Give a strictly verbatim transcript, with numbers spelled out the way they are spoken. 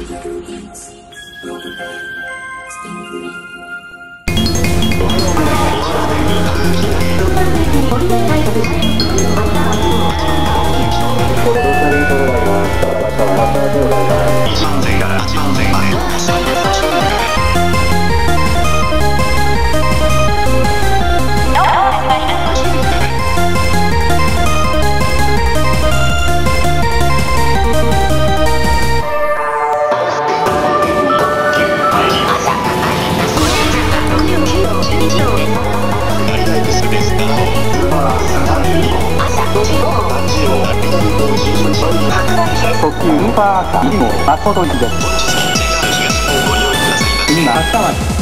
特急ウーバーカー入りも誠にです。今、明日は